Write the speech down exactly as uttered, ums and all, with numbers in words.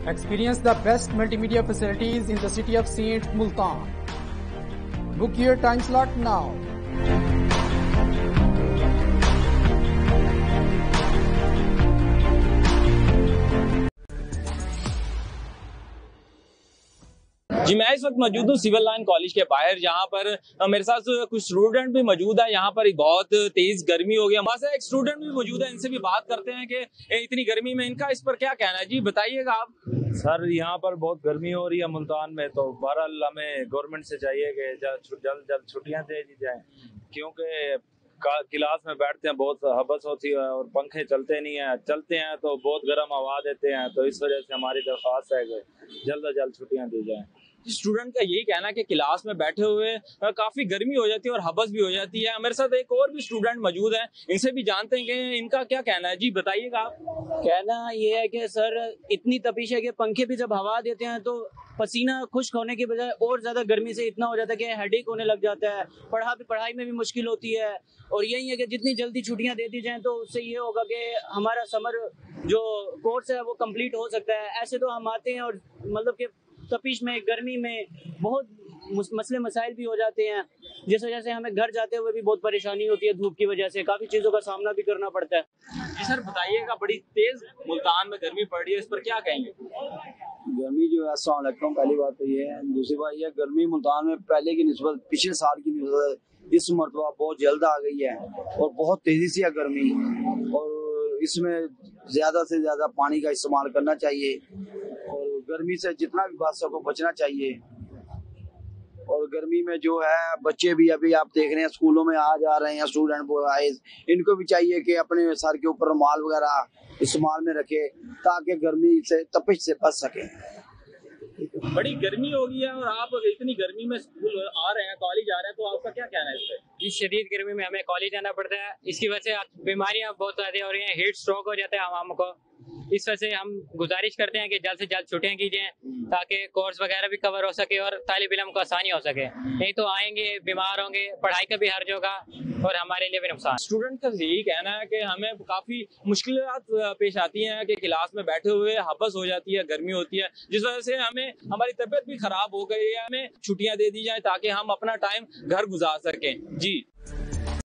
Experience the best multimedia facilities in the city of Saint Multan. Book your time slot now. जी मैं इस वक्त मौजूद हूँ civil line college के बाहर, जहाँ पर मेरे साथ कुछ स्टूडेंट भी मौजूद है। यहाँ पर बहुत तेज गर्मी हो गई। हमारे साथ एक स्टूडेंट भी मौजूद है, इनसे भी बात करते हैं कि इतनी गर्मी में इनका इस पर क्या कहना है। जी बताइएगा आप। सर यहाँ पर बहुत गर्मी हो रही है मुल्तान में, तो बहरहाल हमें गवर्नमेंट से चाहिए कि जल्द जल्द छुट्टियाँ दे दी जाएं, क्योंकि क्लास में बैठते हैं बहुत हबस होती है और पंखे चलते नहीं हैं, चलते हैं तो बहुत गर्म हवा देते हैं। तो इस वजह से हमारी दरख्वास्त है कि जल्द अज जल्द छुट्टियाँ दी जाएं। स्टूडेंट का यही कहना है कि क्लास में बैठे हुए काफी गर्मी हो जाती है और हबस भी हो जाती है। मेरे साथ एक और भी स्टूडेंट मौजूद है, इनसे भी जानते हैं कि इनका क्या कहना है। जी बताइएगा आप। कहना ये है कि सर इतनी तपिश है कि पंखे भी जब हवा देते हैं तो पसीना खुश्क होने की बजाय और ज्यादा गर्मी से इतना हो जाता है कि हेडेक होने लग जाता है। पढ़ा पढ़ाई में भी मुश्किल होती है। और यही है कि जितनी जल्दी छुट्टियां दे दी जाएं तो उससे ये होगा कि हमारा समर जो कोर्स है वो कंप्लीट हो सकता है। ऐसे तो हम आते हैं और मतलब कि तपिश में गर्मी में बहुत मसले मसाइल भी हो जाते हैं, जिस वजह से हमें घर जाते हुए भी बहुत परेशानी होती है। धूप की वजह से काफी चीजों का सामना भी करना पड़ता है। जी सर बताइएगा, बड़ी तेज मुल्तान में गर्मी पड़ रही है, इस पर क्या कहेंगे। गर्मी जो है, अस्सलाम वालेकुम, पहली बात तो ये है। दूसरी बात ये, गर्मी मुल्तान में पहले की निस्बत पिछले साल की निस्बत इस मरतबा बहुत जल्द आ गई है और बहुत तेजी से है गर्मी। और इसमें ज्यादा से ज्यादा पानी का इस्तेमाल करना चाहिए और गर्मी से जितना भी बात सबको बचना चाहिए। और गर्मी में जो है बच्चे भी अभी आप देख रहे हैं स्कूलों में आ जा रहे हैं, स्टूडेंट बॉयज, इनको भी चाहिए कि अपने सर के ऊपर रुमाल वगैरह इस्तेमाल में रखे ताकि गर्मी से तपिश से बच सके। बड़ी गर्मी हो गई है और आप इतनी गर्मी में स्कूल आ रहे हैं, कॉलेज आ रहे हैं, तो आपका क्या कहना है इस पे। इस शदीद गर्मी में हमें कॉलेज जाना पड़ता है। इसकी वजह से बीमारियां बहुत ज्यादा हो रही हैं, हीट स्ट्रोक हो जाता है आवाम को। इस वजह से हम गुजारिश करते हैं कि जल्द से जल्द छुट्टियां की जाएं ताकि कोर्स वगैरह भी कवर हो सके और तालिब इल्म को आसानी हो सके। नहीं तो आएंगे, बीमार होंगे, पढ़ाई का भी हर्ज होगा और हमारे लिए भी नुकसान। स्टूडेंट का यही कहना है कि हमें काफी मुश्किलात पेश आती हैं कि क्लास में बैठे हुए हबस हो जाती है, गर्मी होती है, जिस वजह से हमें हमारी तबीयत भी खराब हो गई है। हमें छुट्टियां दे दी जाए ताकि हम अपना टाइम घर गुजार सकें। जी।